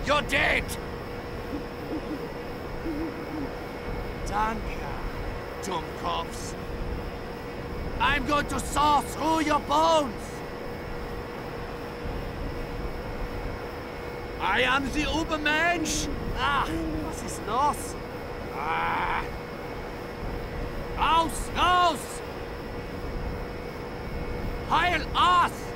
You're dead! Danke, Dummkopfs. I'm going to saw through your bones! I am the Übermensch! Ach, was ist los? Ah. Raus, raus! Heil us!